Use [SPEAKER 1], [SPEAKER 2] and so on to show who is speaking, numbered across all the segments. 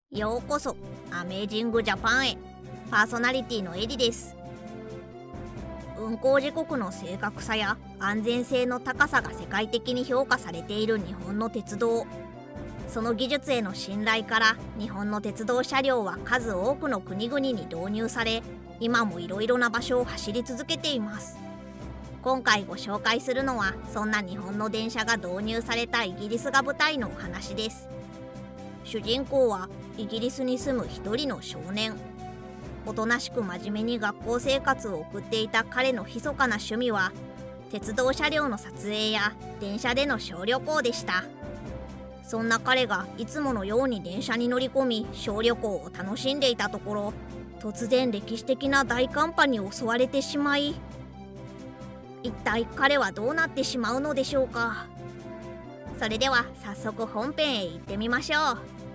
[SPEAKER 1] ようこそアメージングジャパンへ。パーソナリティのエディです。運行時刻の正確さや安全性の高さが世界的に評価されている日本の鉄道。その技術への信頼から日本の鉄道車両は数多くの国々に導入され、今もいろいろな場所を走り続けています。今回ご紹介するのはそんな日本の電車が導入されたイギリスが舞台のお話です。主人公はイギリスに住む一人の少年。おとなしく真面目に学校生活を送っていた彼の密かな趣味は鉄道車両の撮影や電車での小旅行でした。そんな彼がいつものように電車に乗り込み小旅行を楽しんでいたところ、突然歴史的な大寒波に襲われてしまい、一体彼はどうなってしまうのでしょうか。それでは早速本編へ行ってみましょう。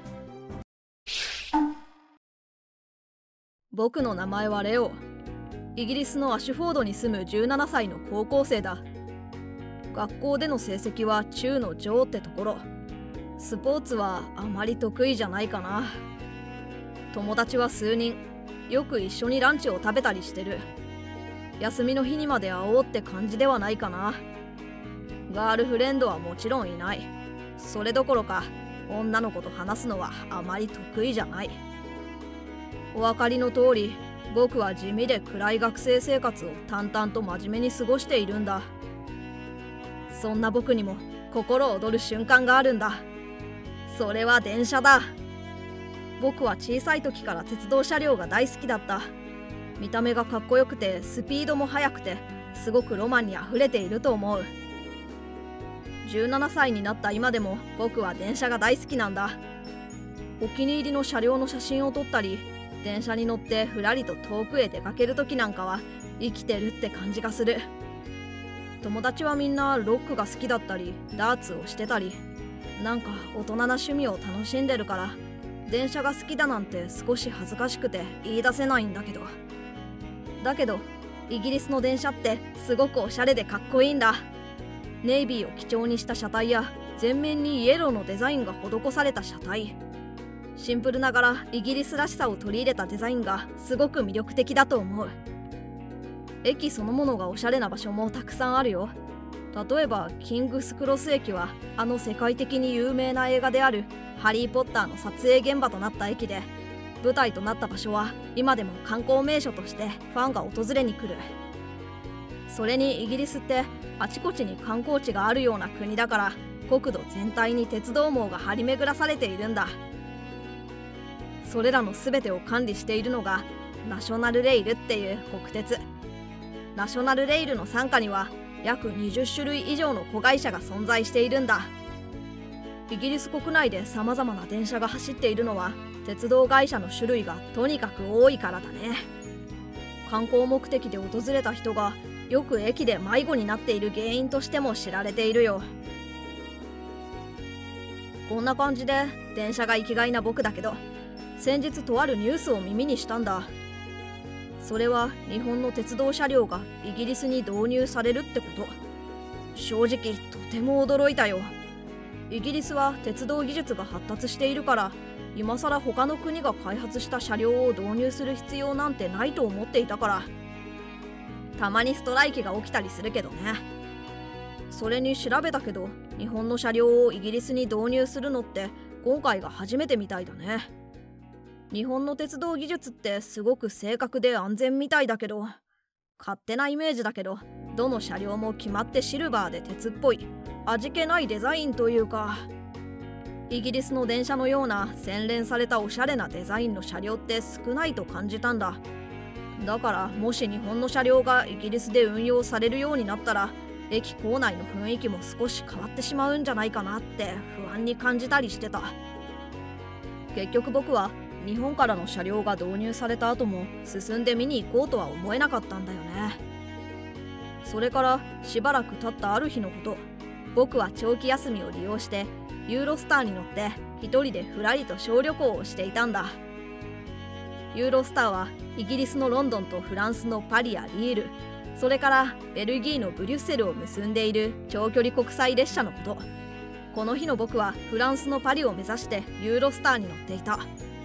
[SPEAKER 2] 僕の名前はレオ。イギリスのアシュフォードに住む17歳の高校生だ。学校での成績は中の上ってところ。スポーツはあまり得意じゃないかな。友達は数人、よく一緒にランチを食べたりしてる。休みの日にまで会おうって感じではないかな。ガールフレンドはもちろんいない。それどころか女の子と話すのはあまり得意じゃない。お分かりの通り、僕は地味で暗い学生生活を淡々と真面目に過ごしているんだ。そんな僕にも心躍る瞬間があるんだ。それは電車だ。僕は小さい時から鉄道車両が大好きだった。見た目がかっこよくてスピードも速くてすごくロマンにあふれていると思う。17歳になった今でも僕は電車が大好きなんだ。お気に入りの車両の写真を撮ったり、電車に乗ってふらりと遠くへ出かける時なんかは生きてるって感じがする。友達はみんなロックが好きだったりダーツをしてたり、なんか大人な趣味を楽しんでるから電車が好きだなんて少し恥ずかしくて言い出せないんだけど。イギリスの電車ってすごくおしゃれでかっこいいんだ。ネイビーを基調にした車体や前面にイエローのデザインが施された車体、シンプルながらイギリスらしさを取り入れたデザインがすごく魅力的だと思う。駅そのものがおしゃれな場所もたくさんあるよ。例えばキングスクロス駅はあの世界的に有名な映画であるハリー・ポッターの撮影現場となった駅で、舞台となった場所は今でも観光名所としてファンが訪れに来る。それにイギリスってあちこちに観光地があるような国だから、国土全体に鉄道網が張り巡らされているんだ。それらの全てを管理しているのがナショナルレイルっていう国鉄。ナショナルレイルの傘下には約20種類以上の子会社が存在しているんだ。イギリス国内でさまざまな電車が走っているのは鉄道会社の種類がとにかく多いからだね。観光目的で訪れた人がよく駅で迷子になっている原因としても知られているよ。こんな感じで電車が生きがいな僕だけど、先日とあるニュースを耳にしたんだ。それは日本の鉄道車両がイギリスに導入されるってこと。正直とても驚いたよ。イギリスは鉄道技術が発達しているから、今更他の国が開発した車両を導入する必要なんてないと思っていたから。たまにストライキが起きたりするけどね。それに調べたけど、日本の車両をイギリスに導入するのって今回が初めてみたいだね。日本の鉄道技術ってすごく正確で安全みたいだけど、勝手なイメージだけど、どの車両も決まってシルバーで鉄っぽい味気ないデザインというか、イギリスの電車のような洗練されたおしゃれなデザインの車両って少ないと感じたんだ。だからもし日本の車両がイギリスで運用されるようになったら、駅構内の雰囲気も少し変わってしまうんじゃないかなって不安に感じたりしてた。結局僕は日本からの車両が導入された後も進んで見に行こうとは思えなかったんだよね。それからしばらく経ったある日のこと、僕は長期休みを利用してユーロスターに乗って一人でふらりと小旅行をしていたんだ。ユーロスターはイギリスのロンドンとフランスのパリやリール、それからベルギーのブリュッセルを結んでいる長距離国際列車のこと。この日の僕はフランスのパリを目指してユーロスターに乗っていた。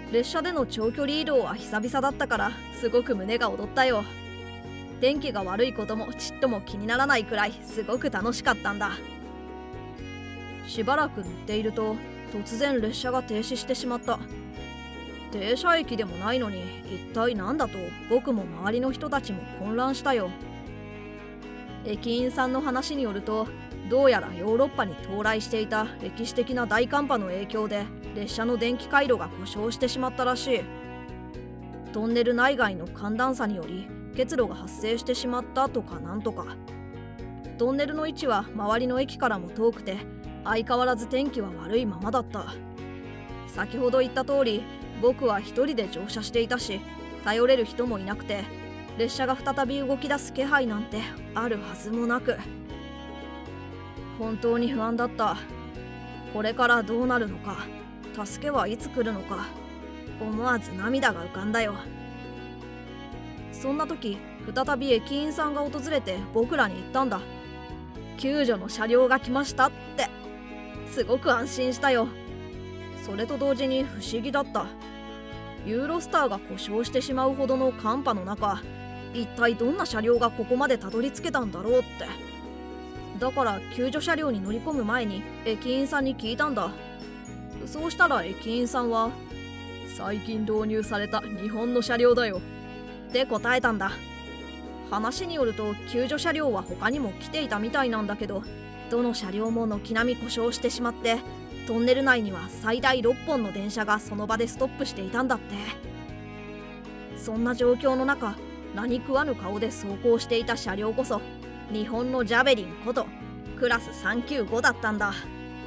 [SPEAKER 2] 列車での長距離移動は久々だったからすごく胸が躍ったよ。天気が悪いこともちっとも気にならないくらいすごく楽しかったんだ。しばらく乗っていると突然列車が停止してしまった。停車駅でもないのに一体何だと僕も周りの人たちも混乱したよ。駅員さんの話によると、どうやらヨーロッパに到来していた歴史的な大寒波の影響で列車の電気回路が故障してしまったらしい。トンネル内外の寒暖差により結露が発生してしまったとかなんとか。トンネルの位置は周りの駅からも遠くて相変わらず天気は悪いままだった。先ほど言った通り僕は一人で乗車していたし、頼れる人もいなくて、列車が再び動き出す気配なんてあるはずもなく、本当に不安だった。これからどうなるのか、助けはいつ来るのか、思わず涙が浮かんだよ。そんな時再び駅員さんが訪れて僕らに言ったんだ。救助の車両が来ましたって。すごく安心したよ。それと同時に不思議だった。ユーロスターが故障してしまうほどの寒波の中、一体どんな車両がここまでたどり着けたんだろうって。だから救助車両に乗り込む前に駅員さんに聞いたんだ。そうしたら駅員さんは最近導入された日本の車両だよって答えたんだ。話によると救助車両は他にも来ていたみたいなんだけど、どの車両も軒並み故障してしまって、トンネル内には最大6本の電車がその場でストップしていたんだって。そんな状況の中、何食わぬ顔で走行していた車両こそ日本のジャベリンことクラス395だったんだ。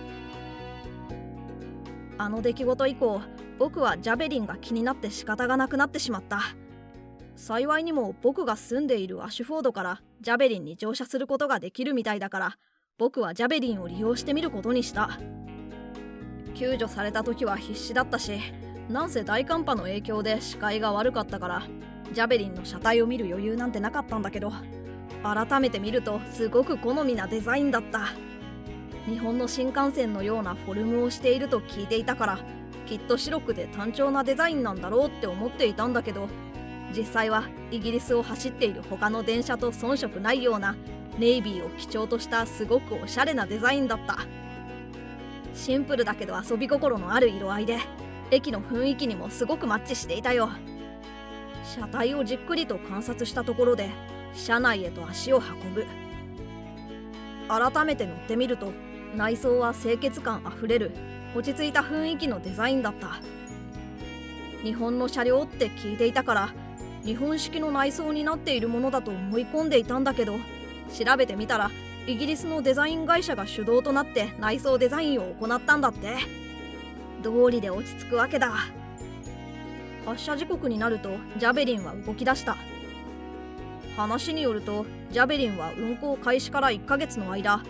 [SPEAKER 2] あの出来事以降、僕はジャベリンが気になって仕方がなくなってしまった。幸いにも僕が住んでいるアシュフォードからジャベリンに乗車することができるみたいだから、僕はジャベリンを利用してみることにした。救助された時は必死だったし、なんせ大寒波の影響で視界が悪かったからジャベリンの車体を見る余裕なんてなかったんだけど、改めて見るとすごく好みなデザインだった。日本の新幹線のようなフォルムをしていると聞いていたから、きっと白くて単調なデザインなんだろうって思っていたんだけど、実際はイギリスを走っている他の電車と遜色ないようなネイビーを基調としたすごくおしゃれなデザインだった。シンプルだけど遊び心のある色合いで、駅の雰囲気にもすごくマッチしていたよ。車体をじっくりと観察したところで車内へと足を運ぶ。改めて乗ってみると、内装は清潔感あふれる落ち着いた雰囲気のデザインだった。日本の車両って聞いていたから日本式の内装になっているものだと思い込んでいたんだけど、調べてみたらイギリスのデザイン会社が主導となって内装デザインを行ったんだって。道理で落ち着くわけだ。発車時刻になるとジャベリンは動き出した。話によるとジャベリンは運行開始から1ヶ月の間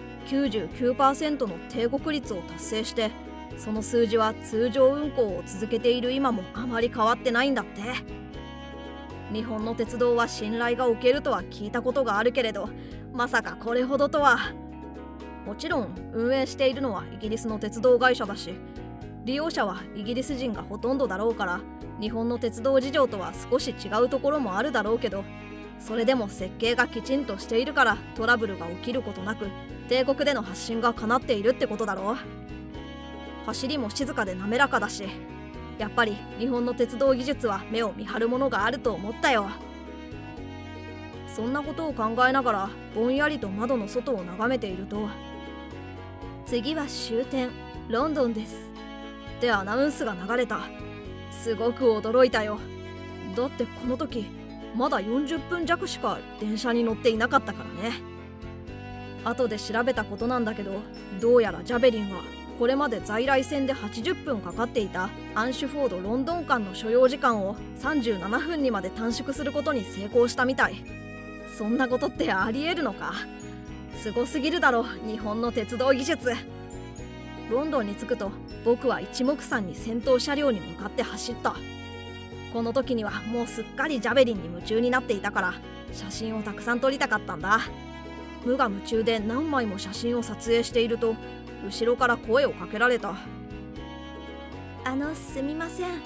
[SPEAKER 2] 99% の定刻率を達成して、その数字は通常運行を続けている今もあまり変わってないんだって。日本の鉄道は信頼がおけるとは聞いたことがあるけれど、まさかこれほどとは。もちろん運営しているのはイギリスの鉄道会社だし、利用者はイギリス人がほとんどだろうから、日本の鉄道事情とは少し違うところもあるだろうけど、それでも設計がきちんとしているからトラブルが起きることなく帝国での発信が叶っているってことだろう。走りも静かで滑らかだし、やっぱり日本の鉄道技術は目を見張るものがあると思ったよ。そんなことを考えながらぼんやりと窓の外を眺めていると、次は終点ロンドンですってアナウンスが流れた。すごく驚いたよ。だってこの時まだ40分弱しか電車に乗っていなかったからね。後で調べたことなんだけど、どうやらジャベリンはこれまで在来線で80分かかっていたアンシュフォード・ロンドン間の所要時間を37分にまで短縮することに成功したみたい。そんなことってありえるのか。すごすぎるだろ日本の鉄道技術。ロンドンに着くと僕は一目散に先頭車両に向かって走った。この時にはもうすっかりジャベリンに夢中になっていたから、写真をたくさん撮りたかったんだ。無我夢中で何枚も写真を撮影していると、後ろから声をかけられた。
[SPEAKER 1] すみません。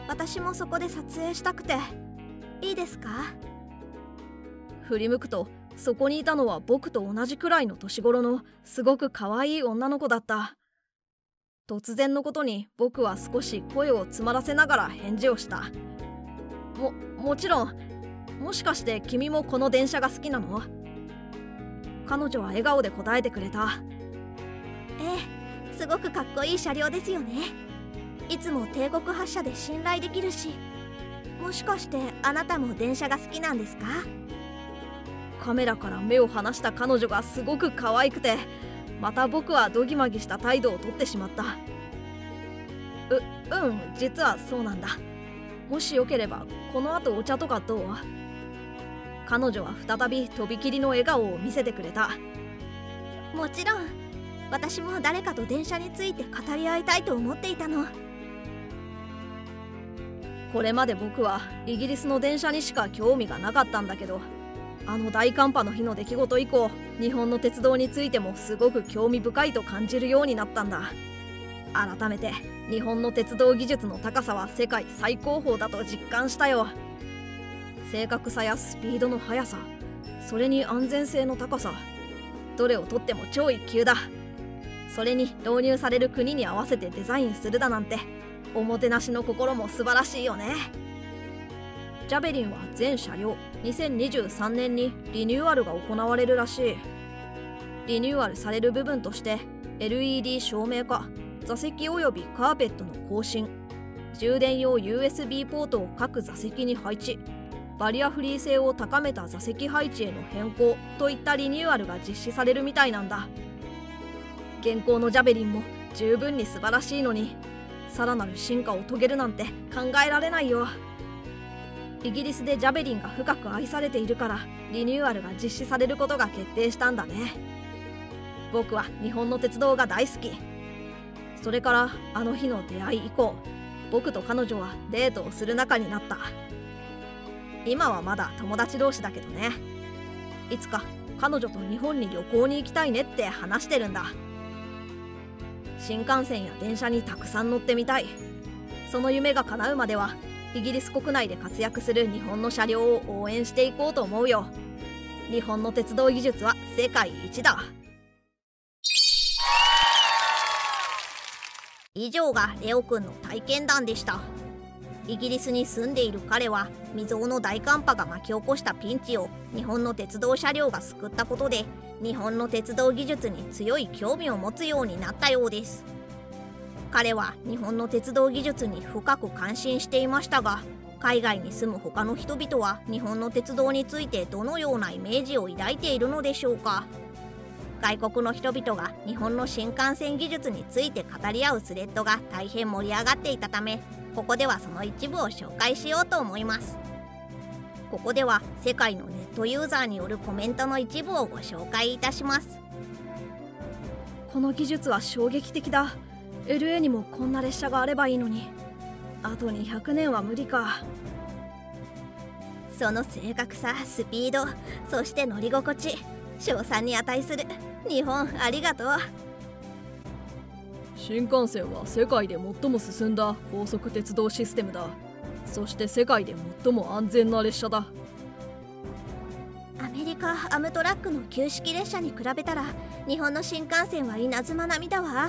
[SPEAKER 1] 私もそこで撮影したくて。いいですか？
[SPEAKER 2] 振り向くとそこにいたのは僕と同じくらいの年頃のすごく可愛い女の子だった。突然のことに僕は少し声を詰まらせながら返事をした。もちろん。もしかして君もこの電車が好きなの？彼女は笑顔で答えてくれた。
[SPEAKER 1] ええ、すごくかっこいい車両ですよね。いつも帝国発車で信頼できるし。もしかしてあなたも電車が好きなんですか？
[SPEAKER 2] カメラから目を離した彼女がすごく可愛くて、また僕はドギマギした態度をとってしまった。実はそうなんだ。もしよければこの後お茶とかどう？彼女は再びとびきりの笑顔を見せてくれた。
[SPEAKER 1] もちろん。私も誰かと電車について語り合いたいと思っていたの。
[SPEAKER 2] これまで僕はイギリスの電車にしか興味がなかったんだけど、あの大寒波の日の出来事以降、日本の鉄道についてもすごく興味深いと感じるようになったんだ。改めて日本の鉄道技術の高さは世界最高峰だと実感したよ。正確さやスピードの速さ、それに安全性の高さ、どれをとっても超一級だ。それに導入される国に合わせてデザインするだなんて、おもてなしの心も素晴らしいよね。ジャベリンは全車両2023年にリニューアルが行われるらしい。リニューアルされる部分として LED 照明化、座席およびカーペットの更新、充電用 USB ポートを各座席に配置、バリアフリー性を高めた座席配置への変更といったリニューアルが実施されるみたいなんだ。現行のジャベリンも十分に素晴らしいのに、さらなる進化を遂げるなんて考えられないよ。イギリスでジャベリンが深く愛されているから、リニューアルが実施されることが決定したんだね。僕は日本の鉄道が大好き。それからあの日の出会い以降、僕と彼女はデートをする仲になった。今はまだ友達同士だけどね。いつか彼女と日本に旅行に行きたいねって話してるんだ。新幹線や電車にたくさん乗ってみたい。その夢が叶うまではイギリス国内で活躍する日本の車両を応援していこうと思うよ。日本の鉄道技術は世界一だ。
[SPEAKER 1] 以上がレオくんの体験談でした。イギリスに住んでいる彼は、未曾有の大寒波が巻き起こしたピンチを日本の鉄道車両が救ったことで、日本の鉄道技術に強い興味を持つようになったようです。彼は日本の鉄道技術に深く関心していましたが、海外に住む他の人々は日本の鉄道についてどのようなイメージを抱いているのでしょうか。外国の人々が日本の新幹線技術について語り合うスレッドが大変盛り上がっていたため、ここではその一部を紹介しようと思います。ここでは世界のネットユーザーによるコメントの一部をご紹介いたします。
[SPEAKER 2] この技術は衝撃的だ。 LA にもこんな列車があればいいのに、あと200年は無理か。
[SPEAKER 1] その正確さ、スピード、そして乗り心地、称賛に値する。日本ありがとう。
[SPEAKER 2] 新幹線は世界で最も進んだ高速鉄道システムだ。そして世界で最も安全な列車だ。
[SPEAKER 1] アメリカアムトラックの旧式列車に比べたら、日本の新幹線は稲妻並みだわ。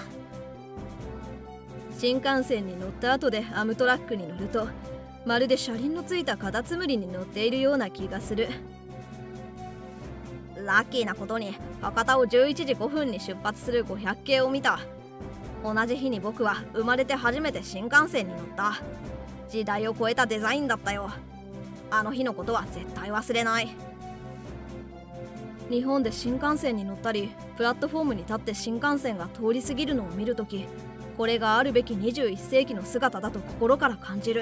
[SPEAKER 2] 新幹線に乗った後でアムトラックに乗ると、まるで車輪のついたカタツムリに乗っているような気がする。ラッキーなことに博多を11時5分に出発する500系を見た。同じ日に僕は生まれて初めて新幹線に乗った。時代を超えたデザインだったよ。あの日のことは絶対忘れない。日本で新幹線に乗ったり、プラットフォームに立って新幹線が通り過ぎるのを見るとき、これがあるべき21世紀の姿だと心から感じる。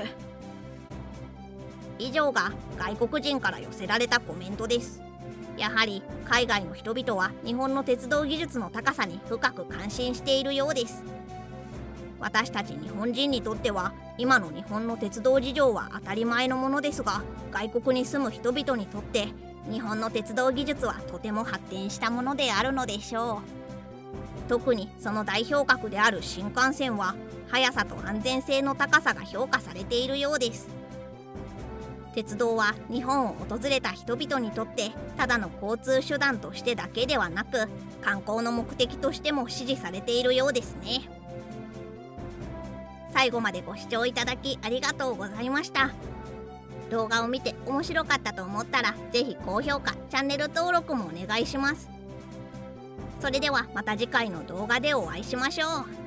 [SPEAKER 1] 以上が外国人から寄せられたコメントです。やはり海外の人々は日本の鉄道技術の高さに深く関心しているようです。私たち日本人にとっては今の日本の鉄道事情は当たり前のものですが、外国に住む人々にとって日本の鉄道技術はとても発展したものであるのでしょう。特にその代表格である新幹線は速さと安全性の高さが評価されているようです。鉄道は日本を訪れた人々にとってただの交通手段としてだけではなく、観光の目的としても支持されているようですね。最後までご視聴いただきありがとうございました。動画を見て面白かったと思ったら、ぜひ高評価、チャンネル登録もお願いします。それではまた次回の動画でお会いしましょう。